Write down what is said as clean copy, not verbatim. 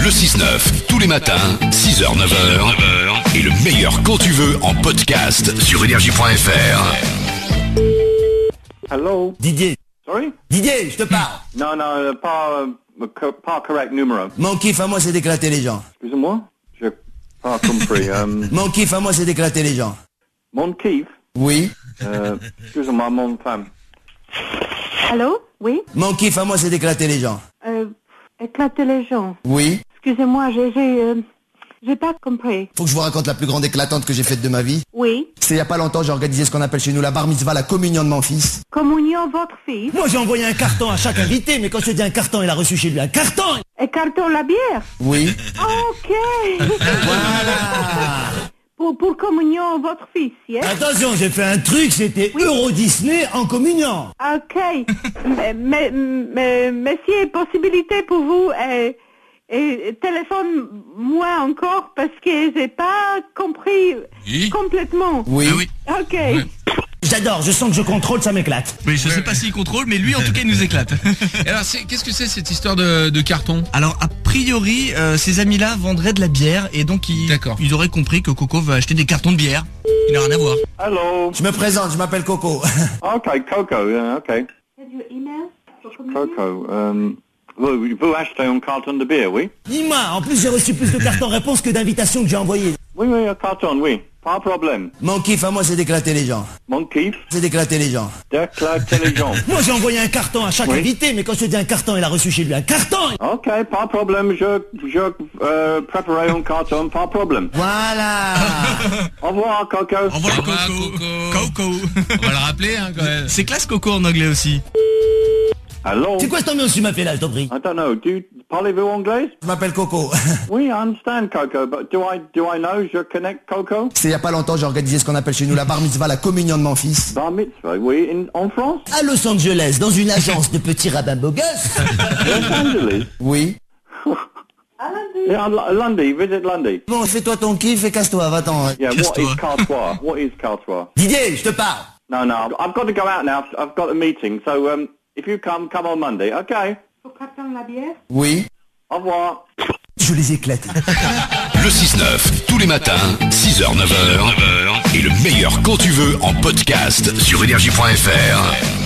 Le 6-9, tous les matins, 6h-9h. Et le meilleur quand tu veux en podcast sur énergie.fr. Hello. Didier. Sorry? Didier, je te parle. Non, pas correct numéro. Mon kiff à moi, c'est d'éclater les gens. Excusez-moi, j'ai pas compris. Mon kiff à moi, c'est d'éclater les gens. Mon kiff? Oui. Excusez-moi, mon femme. Allô? Oui? Mon kiff à moi, c'est d'éclater les gens. Éclater les gens. Oui. Excusez-moi, j'ai pas compris. Faut que je vous raconte la plus grande éclatante que j'ai faite de ma vie. Oui? C'est il y a pas longtemps, j'ai organisé ce qu'on appelle chez nous la bar mitzvah, la communion de mon fils. Communion votre fils? Moi, j'ai envoyé un carton à chaque invité, mais quand je te dis un carton, il a reçu chez lui un carton. Et carton la bière? Oui. Ok. Voilà. Pour communion votre fils, yes? Attention, j'ai fait un truc, c'était Euro Disney en communion. Ok. mais s'il y a possibilité pour vous, téléphone-moi encore parce que j'ai pas compris complètement. Oui. Ah oui. Ok. J'adore, je sens que je contrôle, ça m'éclate. Oui, je sais pas s'il contrôle, mais lui en tout cas il nous éclate. Et alors, qu'est-ce que c'est cette histoire de carton? Alors a priori, ces amis-là vendraient de la bière et donc ils auraient compris que Coco veut acheter des cartons de bière. Il n'a rien à voir. Hello. Je me présente, je m'appelle Coco. Ok, Coco, yeah, ok. Have your email for communion? Coco, vous achetez un carton de bière, oui? Dis-moi, en plus j'ai reçu plus de cartons réponses que d'invitations que j'ai envoyées. Oui, un carton, oui. Pas de problème. Mon kiff à moi, c'est d'éclater les gens. Mon kiff? C'est d'éclater les gens. D'éclater les gens. Moi, j'ai envoyé un carton à chaque invité, mais quand je te dis un carton, il a reçu chez lui un carton. Ok, pas de problème, je préparerai un carton, pas de problème. Voilà. Au revoir, Coco. Au revoir Au revoir, Coco. On va le rappeler, hein, quand même. C'est classe Coco en anglais aussi. Hello. C'est quoi cette ambiance que tu m'as fait là, je t'en prie? I don't know. Parlez-vous anglais? Je m'appelle Coco. Oui, I understand, Coco, but do I know je connect Coco? C'est il y a pas longtemps, j'ai organisé ce qu'on appelle chez nous la bar mitzvah, la communion de mon fils. Bar mitzvah, oui, en France? À Los Angeles, dans une agence de petits rabbins beaux gosses. Los Angeles? Oui. Yeah, Lundy, visit Lundy. Bon, fais-toi ton kiff et casse-toi, va-t'en. Yeah, what Casse-toi. is Cartois? What is Cartois? Didier, je te parle. No, I've got to go out now. I've got a meeting, so if you come on Monday, okay? Pour carton la bière? Oui. Au revoir. Je les éclate. Le 6-9, tous les matins, 6h-9h. Et le meilleur quand tu veux en podcast sur énergie.fr.